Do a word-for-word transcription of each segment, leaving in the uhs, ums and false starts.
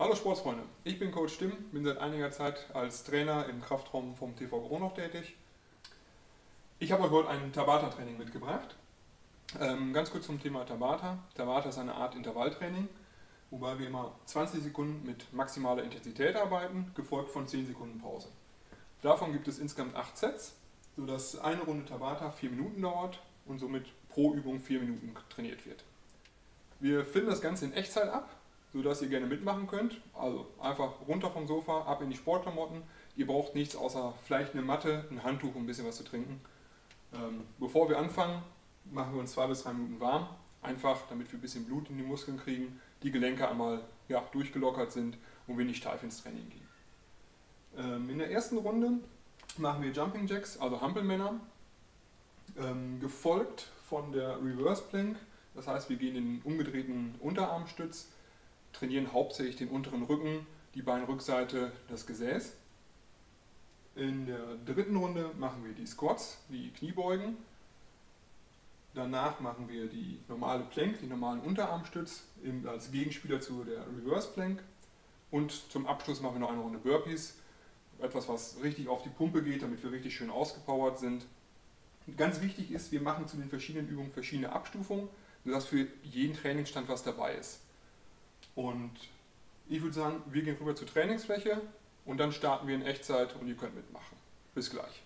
Hallo Sportsfreunde, ich bin Coach Tim, bin seit einiger Zeit als Trainer im Kraftraum vom T V Gronow tätig. Ich habe euch heute ein Tabata-Training mitgebracht. Ähm, ganz kurz zum Thema Tabata. Tabata ist eine Art Intervalltraining, wobei wir immer zwanzig Sekunden mit maximaler Intensität arbeiten, gefolgt von zehn Sekunden Pause. Davon gibt es insgesamt acht Sets, sodass eine Runde Tabata vier Minuten dauert und somit pro Übung vier Minuten trainiert wird. Wir filmen das Ganze in Echtzeit ab, sodass ihr gerne mitmachen könnt. Also einfach runter vom Sofa, ab in die Sportklamotten. Ihr braucht nichts außer vielleicht eine Matte, ein Handtuch und ein bisschen was zu trinken. Ähm, bevor wir anfangen, machen wir uns zwei bis drei Minuten warm. Einfach, damit wir ein bisschen Blut in die Muskeln kriegen, die Gelenke einmal ja, durchgelockert sind und wir nicht steif ins Training gehen. Ähm, in der ersten Runde machen wir Jumping Jacks, also Hampelmänner, ähm, gefolgt von der Reverse Plank. Das heißt, wir gehen in den umgedrehten Unterarmstütz, trainieren hauptsächlich den unteren Rücken, die Beinrückseite, das Gesäß. In der dritten Runde machen wir die Squats, die Kniebeugen. Danach machen wir die normale Plank, die normalen Unterarmstütz als Gegenspieler zu der Reverse Plank. Und zum Abschluss machen wir noch eine Runde Burpees, etwas, was richtig auf die Pumpe geht, damit wir richtig schön ausgepowert sind. Ganz wichtig ist, wir machen zu den verschiedenen Übungen verschiedene Abstufungen, sodass für jeden Trainingsstand was dabei ist. Und ich würde sagen, wir gehen rüber zur Trainingsfläche und dann starten wir in Echtzeit und ihr könnt mitmachen. Bis gleich.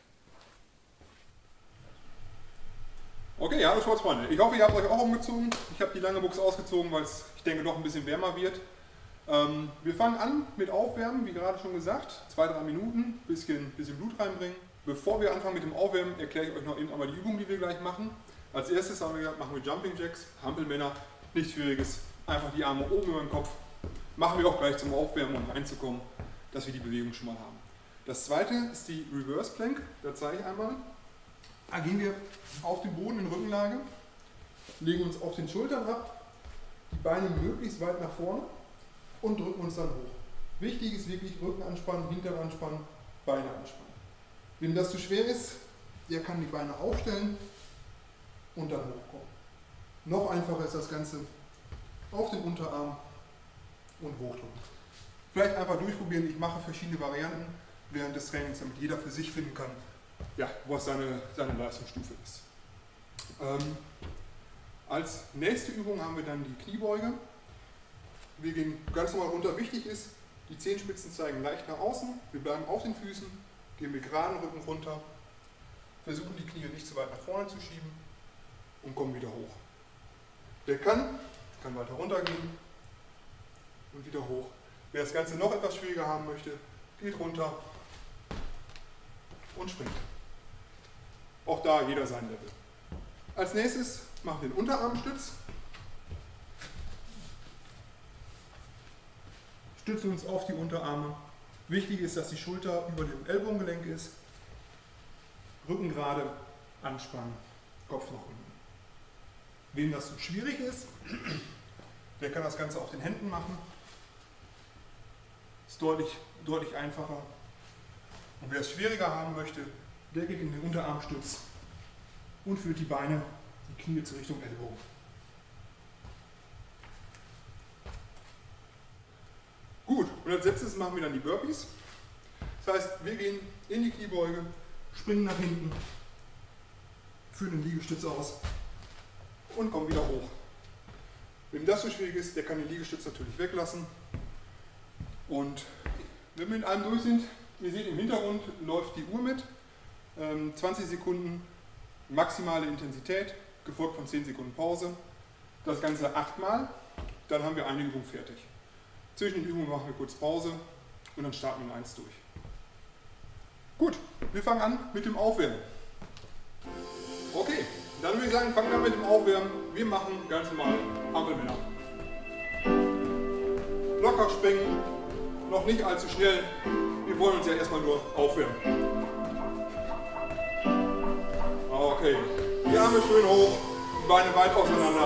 Okay, hallo Sportsfreunde. Ich hoffe, ihr habt euch auch umgezogen. Ich habe die lange Buchse ausgezogen, weil es, ich denke, doch ein bisschen wärmer wird. Ähm, wir fangen an mit Aufwärmen, wie gerade schon gesagt. Zwei, drei Minuten, bisschen, bisschen Blut reinbringen. Bevor wir anfangen mit dem Aufwärmen, erkläre ich euch noch eben einmal die Übung, die wir gleich machen. Als erstes haben wir gesagt, machen wir Jumping Jacks, Hampelmänner, nichts Schwieriges. Einfach die Arme oben über den Kopf. Machen wir auch gleich zum Aufwärmen, um reinzukommen, dass wir die Bewegung schon mal haben. Das zweite ist die Reverse Plank. Da zeige ich einmal. Da gehen wir auf den Boden in Rückenlage, legen uns auf den Schultern ab, die Beine möglichst weit nach vorne und drücken uns dann hoch. Wichtig ist wirklich Rücken anspannen, Hintern anspannen, Beine anspannen. Wem das zu schwer ist, der kann die Beine aufstellen und dann hochkommen. Noch einfacher ist das Ganze auf den Unterarm und hochdrücken. Vielleicht einfach durchprobieren, ich mache verschiedene Varianten während des Trainings, damit jeder für sich finden kann, ja, was seine, seine Leistungsstufe ist. Ähm, als nächste Übung haben wir dann die Kniebeuge. Wir gehen ganz normal runter. Wichtig ist, die Zehenspitzen zeigen leicht nach außen, wir bleiben auf den Füßen, gehen mit geraden Rücken runter, versuchen die Knie nicht zu weit nach vorne zu schieben und kommen wieder hoch. Wer kann, kann weiter runtergehen und wieder hoch. Wer das Ganze noch etwas schwieriger haben möchte, geht runter und springt. Auch da jeder sein Level. Als nächstes machen wir den Unterarmstütz. Stützen uns auf die Unterarme. Wichtig ist, dass die Schulter über dem Ellbogengelenk ist. Rücken gerade, anspannen, Kopf nach unten. Wem das zu schwierig ist, der kann das Ganze auf den Händen machen. Ist deutlich, deutlich einfacher. Und wer es schwieriger haben möchte, der geht in den Unterarmstütz und führt die Beine, die Knie zur Richtung Ellbogen. Gut, und als letztes machen wir dann die Burpees. Das heißt, wir gehen in die Kniebeuge, springen nach hinten, führen den Liegestütz aus und kommen wieder hoch. Wem das so schwierig ist, der kann den Liegestütz natürlich weglassen. Und wenn wir mit allem durch sind, ihr seht im Hintergrund läuft die Uhr mit. Ähm, zwanzig Sekunden maximale Intensität, gefolgt von zehn Sekunden Pause. Das Ganze achtmal, dann haben wir eine Übung fertig. Zwischen den Übungen machen wir kurz Pause und dann starten wir in eins durch. Gut, wir fangen an mit dem Aufwärmen. Okay, dann würde ich sagen, fangen wir an mit dem Aufwärmen. Wir machen ganz normal Hampelmänner. Locker springen, noch nicht allzu schnell. Wir wollen uns ja erstmal nur aufwärmen. Okay, die Arme schön hoch, die Beine weit auseinander.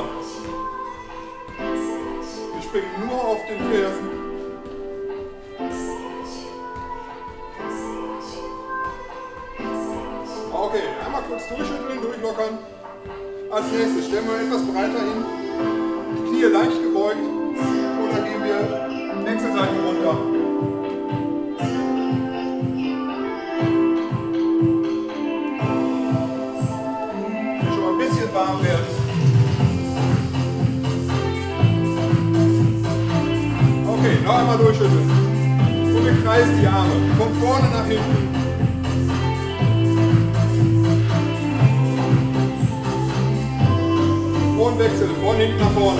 Wir springen nur auf den Fersen. Okay, einmal kurz durchschütteln, durchlockern. Als nächstes stellen wir etwas breiter hin, die Knie leicht gebeugt und dann gehen wir Exercise Seiten runter. Schon mal ein bisschen warm werden. Okay, noch einmal durchschütteln. Und wir kreisen die Arme von vorne nach hinten. Und wechseln von hinten nach vorne.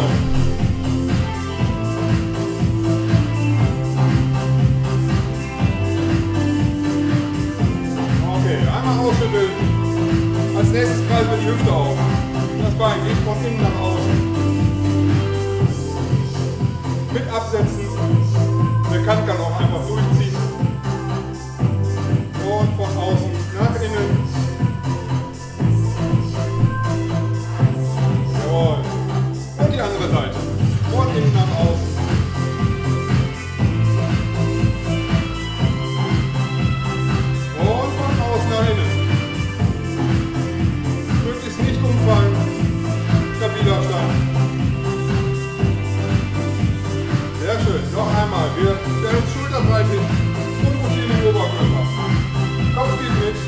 Okay, einmal ausschütteln. Als nächstes kreisen wir die Hüfte auf. Das Bein geht von innen nach außen. Mit absetzen. Der Kant kann auch einfach durchziehen. Und von außen nach innen. Jawohl. Und die andere Seite. Von innen nach außen. Und von außen nach innen. Möglichst nicht umfallen. Stabiler Stand. Sehr schön. Noch einmal. Wir stellen uns schulterbreit hin und rotieren den Oberkörper. Kopf geht mit.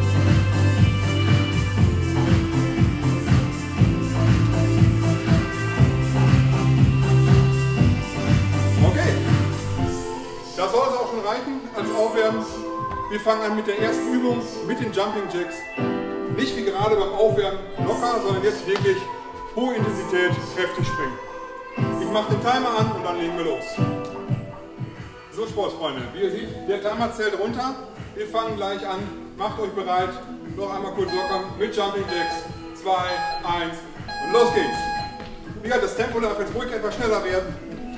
Okay. Das soll es auch schon reichen als Aufwärmen. Wir fangen an mit der ersten Übung, mit den Jumping Jacks. Nicht wie gerade beim Aufwärmen locker, sondern jetzt wirklich hohe Intensität, kräftig springen. Ich mache den Timer an und dann legen wir los. So Sportsfreunde, wie ihr seht, der Timer zählt runter. Wir fangen gleich an. Macht euch bereit. Noch einmal kurz lockern mit Jumping Jacks. zwei, eins und los geht's. Wie gesagt, das Tempo darf jetzt ruhig etwas schneller werden.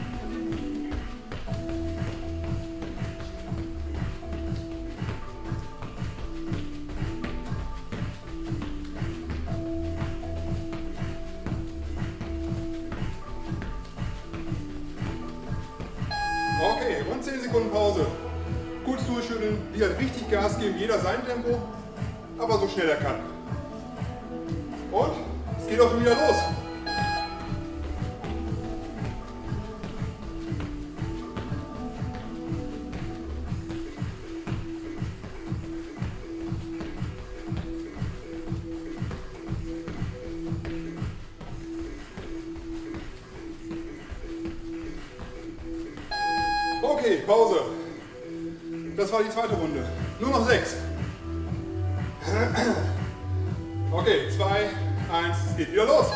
Okay, und zehn Sekunden Pause. Kurz durchschütteln, wieder richtig Gas geben, jeder sein Tempo, aber so schnell er kann. Und es geht auch schon wieder los. Okay, Pause. Das war die zweite Runde. Nur noch sechs. Okay, zwei, eins, es geht wieder los.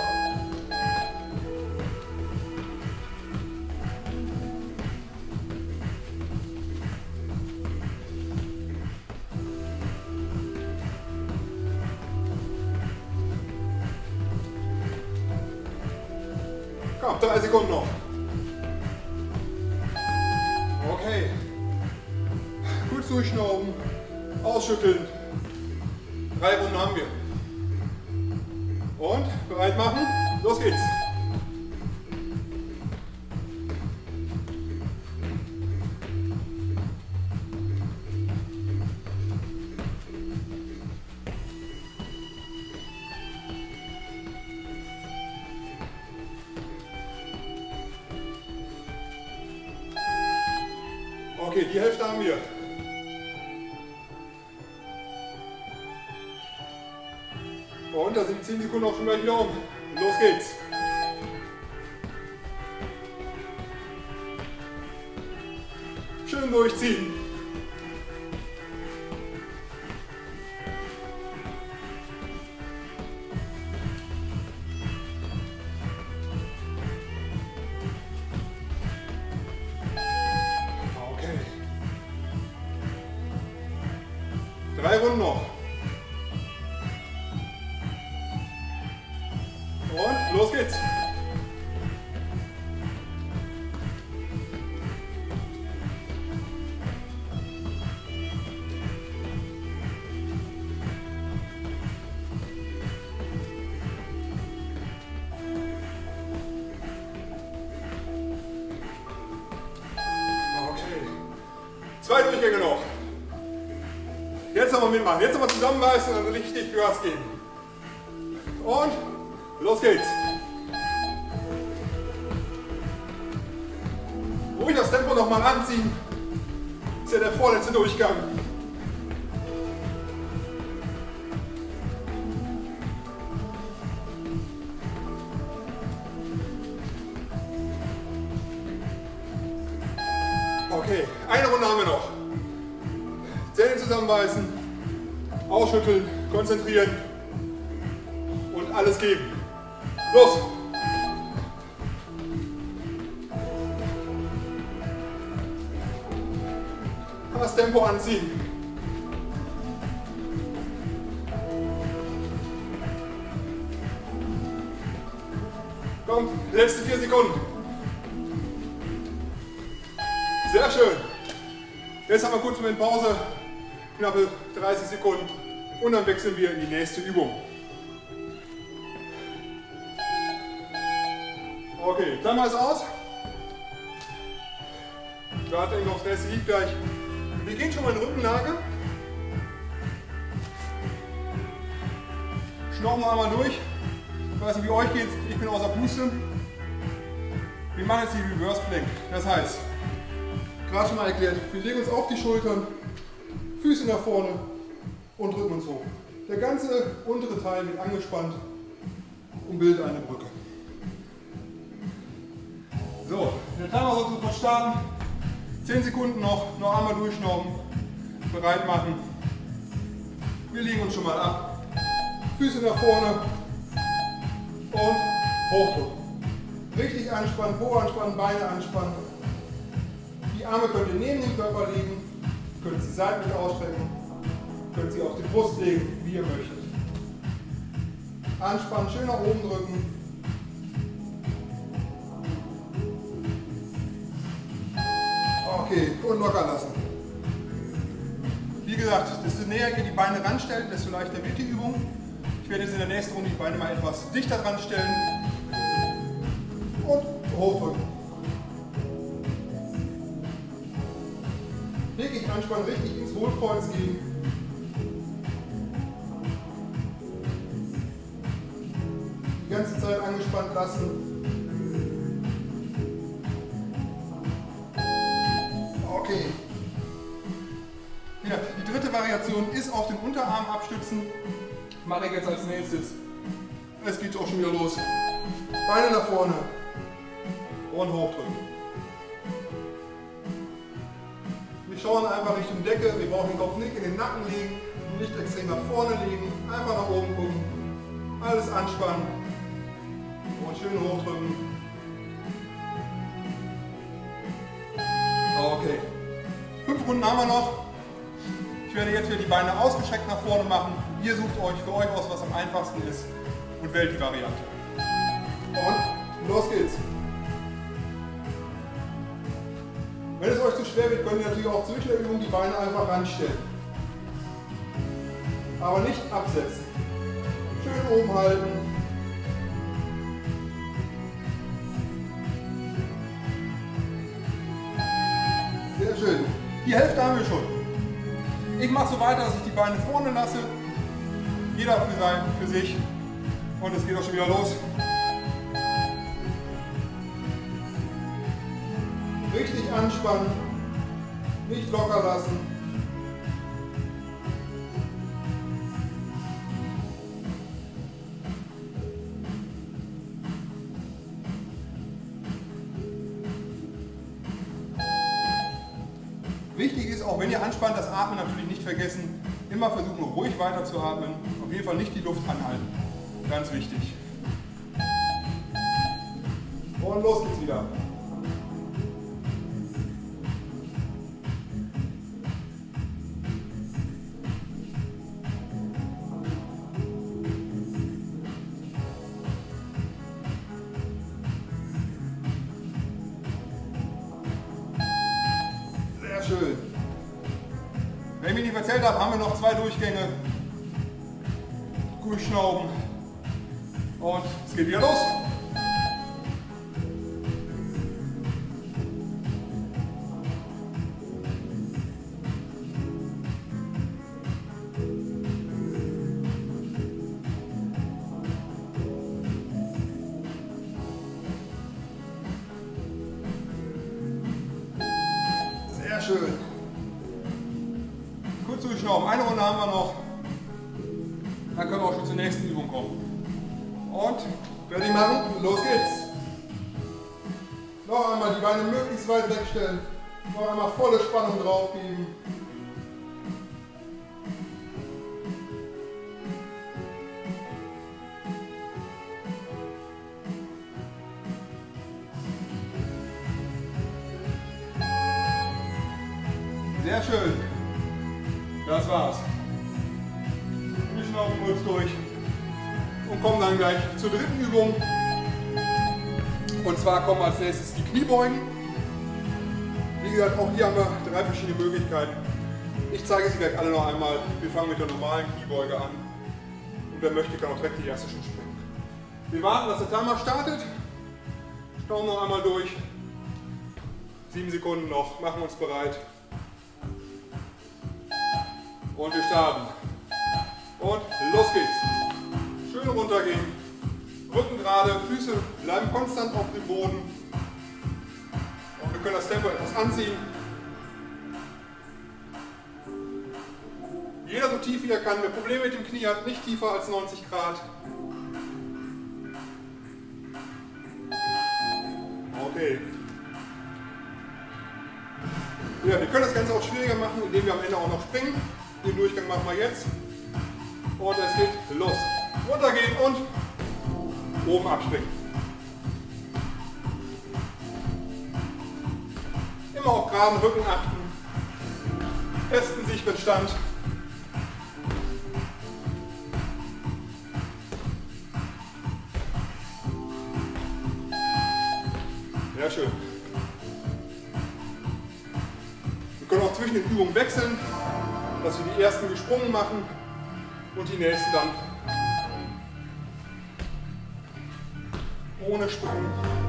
Komm, drei Sekunden noch. Okay. Kurz durchschnauben, ausschütteln. Drei Runden haben wir. Und bereit machen. Los geht's. Okay, die Hälfte haben wir. Und da sind die zehn Sekunden auch schon gleich wieder um. Los geht's. Schön durchziehen. Okay. Drei Runden noch. Und los geht's. Okay. Zwei Durchgänge noch. Jetzt nochmal mitmachen. Jetzt nochmal zusammenbeißen und richtig Gas geben. Und los geht's. Ruhig das Tempo nochmal anziehen. Das ist ja der vorletzte Durchgang. Okay, eine Runde haben wir noch. Zähne zusammenbeißen, ausschütteln, konzentrieren und alles geben. Los! Das Tempo anziehen. Komm, letzte vier Sekunden. Sehr schön. Jetzt haben wir kurz eine Pause, knappe dreißig Sekunden und dann wechseln wir in die nächste Übung. Okay, Klammer ist aus. Gerade auf das nächste liegt gleich. Wir gehen schon mal in Rückenlage. Schnorren wir einmal durch. Ich weiß nicht, wie euch geht, ich bin außer Puste. Wir machen jetzt die Reverse Plank. Das heißt, gerade schon mal erklärt, wir legen uns auf die Schultern, Füße nach vorne und drücken uns hoch. Der ganze untere Teil wird angespannt und bildet eine Brücke. So, der Timer soll sofort starten. zehn Sekunden noch, noch einmal durchschnauben, bereit machen. Wir legen uns schon mal ab. Füße nach vorne und hochdrücken. Richtig anspannen, Po anspannen, Beine anspannen. Die Arme könnt ihr neben den Körper legen, könnt sie seitlich ausstrecken, könnt sie auf die Brust legen, wie ihr möchtet. Anspannen, schön nach oben drücken. Okay, und locker lassen. Wie gesagt, desto näher ihr die Beine ranstellt, desto leichter wird die Übung. Ich werde jetzt in der nächsten Runde die Beine mal etwas dichter dran stellen und hochdrücken. Wirklich anspannen, richtig ins Hohlkreuz gehen. Die ganze Zeit angespannt lassen. Okay. Ja, die dritte Variation ist auf den Unterarm abstützen. Mache ich jetzt als nächstes. Es geht auch schon wieder los. Beine nach vorne und hochdrücken. Wir schauen einfach Richtung Decke. Wir brauchen den Kopf nicht in den Nacken legen, nicht extrem nach vorne legen. Einfach nach oben gucken. Alles anspannen und schön hochdrücken. Okay. Fünf Runden haben wir noch. Ich werde jetzt wieder die Beine ausgestreckt nach vorne machen. Ihr sucht euch für euch aus, was am einfachsten ist und wählt die Variante. Und los geht's. Wenn es euch zu schwer wird, könnt ihr natürlich auch zwischen der Übung die Beine einfach ranstellen. Aber nicht absetzen. Schön oben halten. Sehr schön. Die Hälfte haben wir schon. Ich mache so weiter, dass ich die Beine vorne lasse. Jeder für, sein, für sich. Und es geht auch schon wieder los. Richtig anspannen. Nicht locker lassen. Wichtig ist, auch wenn ihr anspannt, das Atmen natürlich nicht vergessen. Immer versuchen, ruhig weiter zu atmen. Auf jeden Fall nicht die Luft anhalten. Ganz wichtig. Und los geht's wieder. Schön. Wenn ich mich nicht erzählt habe, haben wir noch zwei Durchgänge. Durchschnauben. Und es geht wieder los. schön. Kurz durchschnaufen. Eine Runde haben wir noch. Dann können wir auch schon zur nächsten Übung kommen. Und fertig machen. Los geht's. Noch einmal die Beine möglichst weit wegstellen. Noch einmal volle Spannung drauf geben. Sehr schön. Das war's. Wir schnaufen kurz durch und kommen dann gleich zur dritten Übung. Und zwar kommen als nächstes die Kniebeugen. Wie gesagt, auch hier haben wir drei verschiedene Möglichkeiten. Ich zeige sie gleich alle noch einmal. Wir fangen mit der normalen Kniebeuge an. Und wer möchte, kann auch direkt die erste schon springen. Wir warten, dass der Timer startet. Schauen noch einmal durch. Sieben Sekunden noch. Machen uns bereit. Und wir starten. Und los geht's. Schön runtergehen. Rücken gerade, Füße bleiben konstant auf dem Boden. Und wir können das Tempo etwas anziehen. Jeder so tief wie er kann. Wer Probleme mit dem Knie hat, nicht tiefer als neunzig Grad. Okay. Ja, wir können das Ganze auch schwieriger machen, indem wir am Ende auch noch springen. Den Durchgang machen wir jetzt. Und es geht los. Runtergehen und oben abspringen. Immer auf geraden Rücken achten. Festen Sichtbestand. Sehr schön. Wir können auch zwischen den Übungen wechseln, dass wir die ersten gesprungen machen und die nächsten dann ohne Sprung.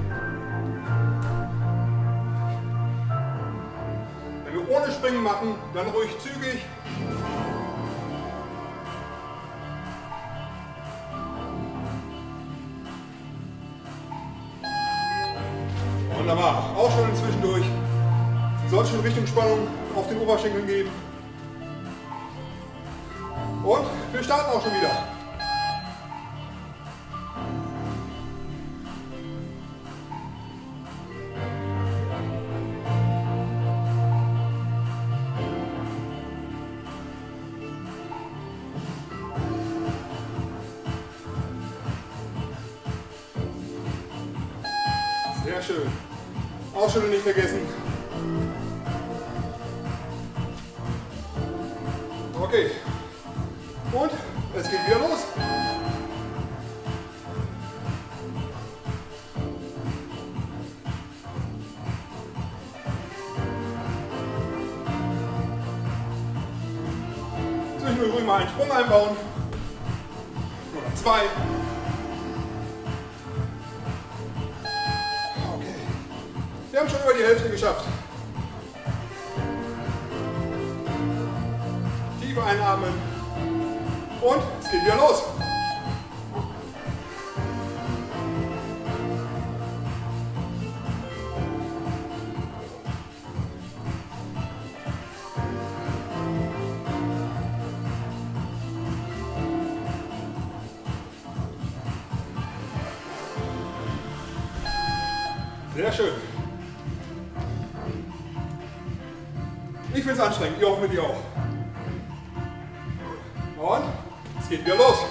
Wenn wir ohne Springen machen, dann ruhig zügig. Wunderbar, auch schon zwischendurch. Soll schon Richtung Spannung auf den Oberschenkeln gehen. Und wir starten auch schon wieder. Sehr schön. Ausschütteln nicht vergessen. Okay. Und es geht wieder los. Zwischendurch ruhig mal einen Sprung einbauen. Oder zwei. Okay. Wir haben schon über die Hälfte geschafft. Tief einatmen. Und es geht wieder los. Sehr schön. Ich finde es anstrengend, ihr hoffentlich auch. Und es geht wieder los.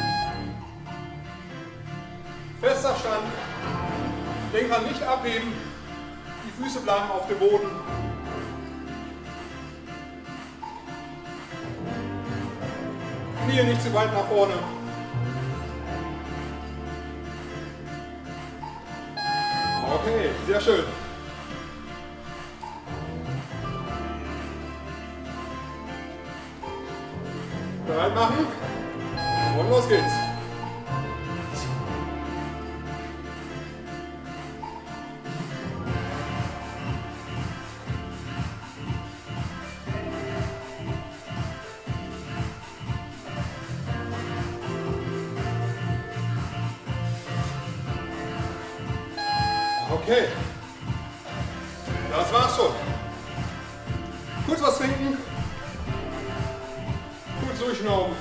Fester Stand. Lenkrad nicht abheben. Die Füße bleiben auf dem Boden. Knie nicht zu weit nach vorne. Okay, sehr schön. Bereit machen und los geht's. Okay, das war's schon. Kurz was trinken. Kurz durchschnauben.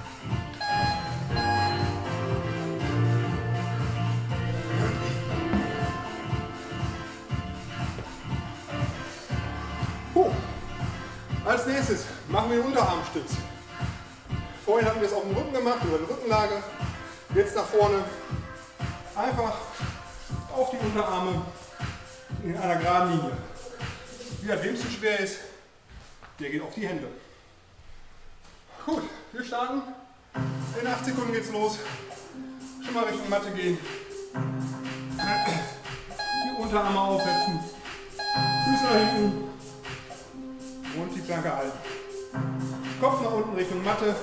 Puh. Als nächstes machen wir den Unterarmstütz. Vorhin hatten wir es auf dem Rücken gemacht, über die Rückenlage. Jetzt nach vorne. Einfach auf die Unterarme in einer geraden Linie. Wie wem es zu schwer ist, der geht auf die Hände. Gut, wir starten. In acht Sekunden geht's los. Schon mal Richtung Matte gehen. Die Unterarme aufsetzen. Füße nach hinten. Und die Planke halten. Kopf nach unten Richtung Matte.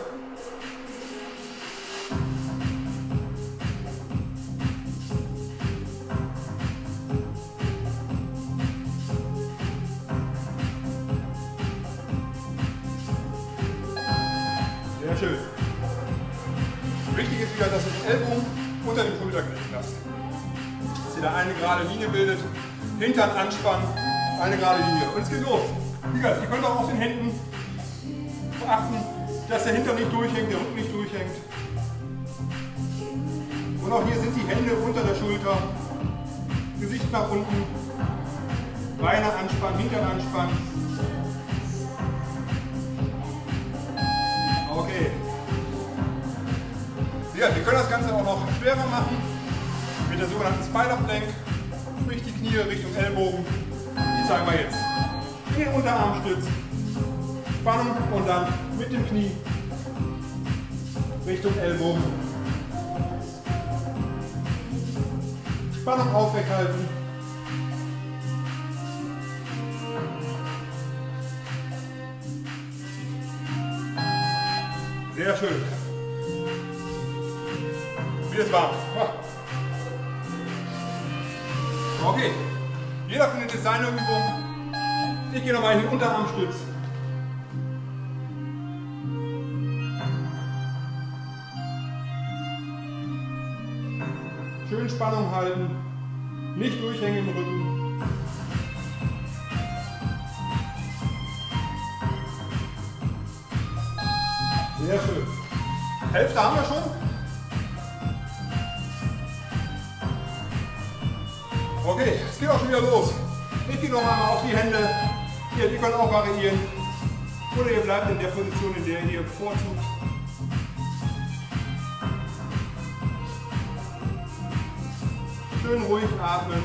Sehr schön. Wichtig ist wieder, dass ihr den Ellbogen unter dem Schultergelenk lasst. Dass ihr da eine gerade Linie bildet. Hintern anspannen, eine gerade Linie. Und es geht los. Wie gesagt, ihr könnt auch auf den Händen achten, dass der Hintern nicht durchhängt, der Rücken nicht durchhängt. Und auch hier sind die Hände unter der Schulter. Gesicht nach unten. Beine anspannen, Hintern anspannen. Okay. Ja, wir können das Ganze auch noch schwerer machen. Mit der sogenannten Spider-Plank. Sprich die Knie Richtung Ellbogen. Die zeigen wir jetzt. In den Unterarmstütz. Spannung und dann mit dem Knie Richtung Ellbogen. Spannung aufrechthalten. Sehr schön. Wieder ist warm. Okay. Jeder findet jetzt seine Übung. Ich gehe nochmal in den Unterarmstütz. Schön Spannung halten. Nicht durchhängen im Rücken. Sehr schön. Hälfte haben wir schon. Okay, es geht auch schon wieder los. Ich gehe noch einmal auf die Hände. Hier, die können auch variieren. Oder ihr bleibt in der Position, in der ihr bevorzugt. Schön ruhig atmen.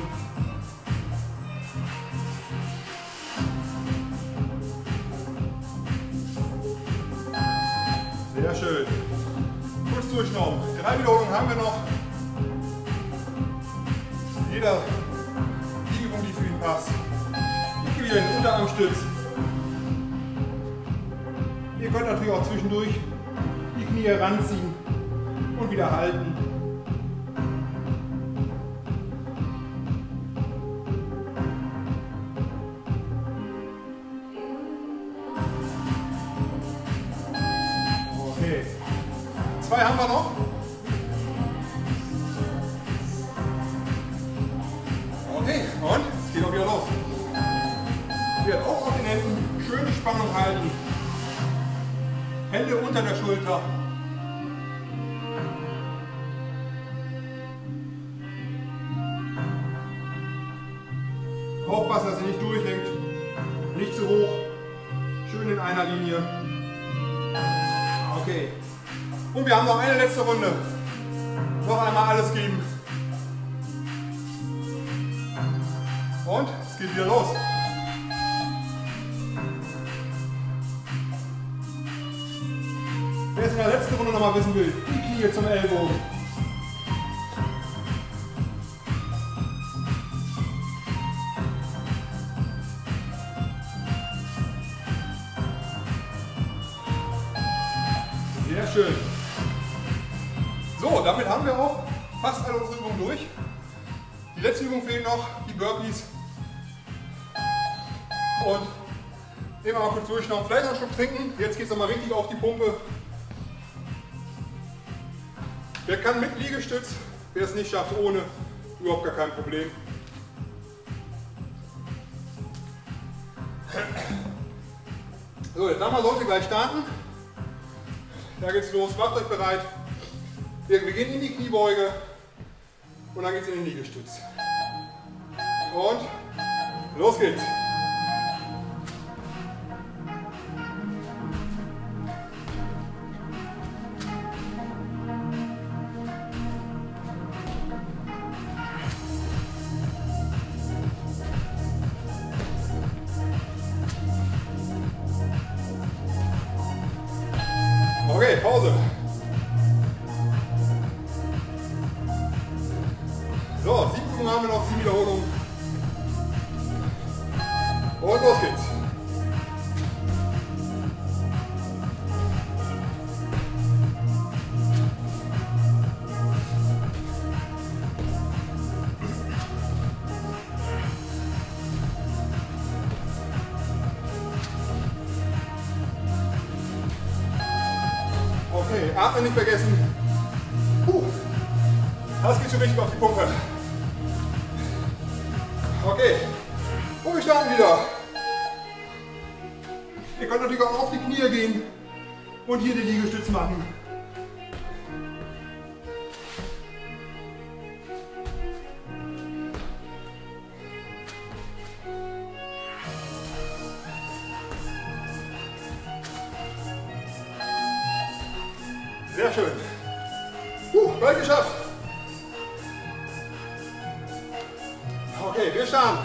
Sehr schön. Kurz durchschnauben. Drei Wiederholungen haben wir noch. Jeder die Übung, die für ihn passt. Ich gehe wieder in den Unterarmstütz. Ihr könnt natürlich auch zwischendurch die Knie ranziehen und wieder halten. Okay. Zwei haben wir noch. Okay, und es geht auch wieder los. Hier auch auf den Händen schöne Spannung halten. Hände unter der Schulter. Aufpassen, dass ihr nicht durchhängt. Nicht zu hoch. Schön in einer Linie. Okay. Und wir haben noch eine letzte Runde. Noch einmal alles geben. Und es geht wieder los. Wer es in der letzten Runde noch mal wissen will, die Knie zum Ellbogen. Sehr schön. So, damit haben wir auch fast alle unsere Übungen durch. Die letzte Übung fehlt noch, die Burpees. Und immer mal kurz durchschnauben, vielleicht noch einen Schluck trinken. Jetzt geht es nochmal richtig auf die Pumpe. Wer kann mit Liegestütz, wer es nicht schafft ohne, überhaupt gar kein Problem. So, der Drummer sollte gleich starten. Da geht's los, macht euch bereit. Wir, wir gehen in die Kniebeuge und dann geht's in den Liegestütz. Und los geht's. Okay, Pause. So, sieben Übungen haben wir noch, sieben Wiederholungen. Und los geht's. Okay, atmen nicht vergessen. Puh. Das geht schon richtig auf die Pumpe. Okay, und wir starten wieder. Ihr könnt natürlich auch auf die Knie gehen und hier den Liegestütz machen. Sehr schön. Uh, bald geschafft. Okay, wir starten.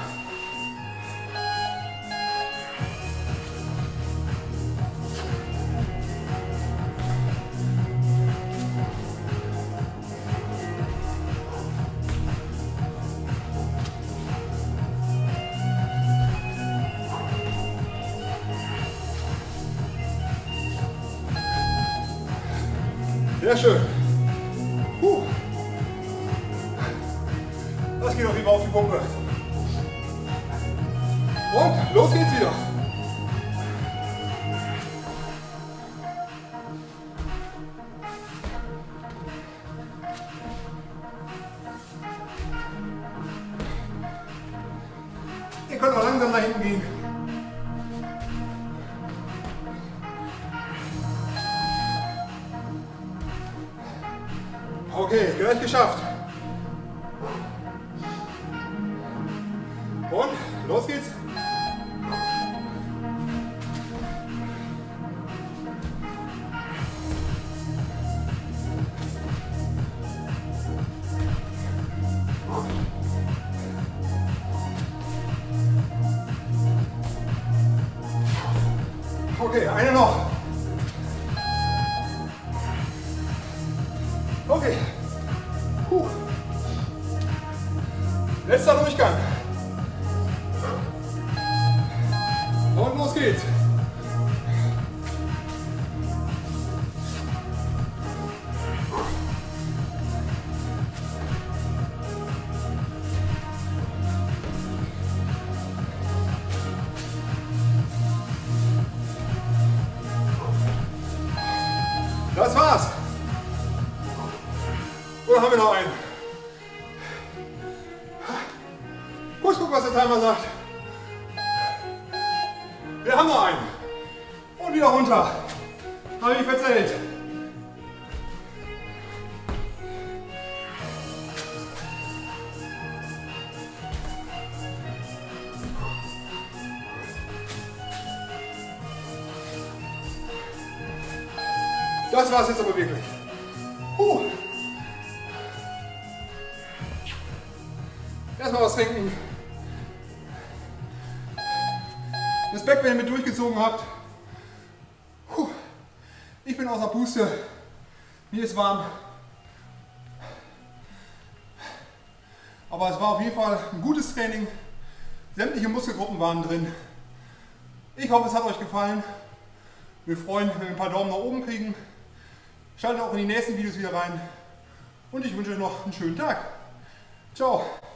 Sehr schön. Puh. Das geht auf jeden Fall auf die Pumpe. Und los geht's wieder. Ihr könnt auch langsam nach hinten gehen. Okay, gleich geschafft. Und los geht's. Okay, eine noch. Okay. Puh. Letzter Durchgang. Und los geht's. Das war's. Oder haben wir noch einen? Kurz gucken, was der Timer sagt. Wir haben noch einen. Und wieder runter. Habe ich verzählt. Das war's jetzt aber wirklich. Puh. Erstmal was trinken. Respekt, wenn ihr mit durchgezogen habt. Puh. Ich bin außer Puste. Mir ist warm. Aber es war auf jeden Fall ein gutes Training. Sämtliche Muskelgruppen waren drin. Ich hoffe, es hat euch gefallen. Wir freuen, wenn wir ein paar Daumen nach oben kriegen. Schaltet auch in die nächsten Videos wieder rein. Und ich wünsche euch noch einen schönen Tag. Ciao.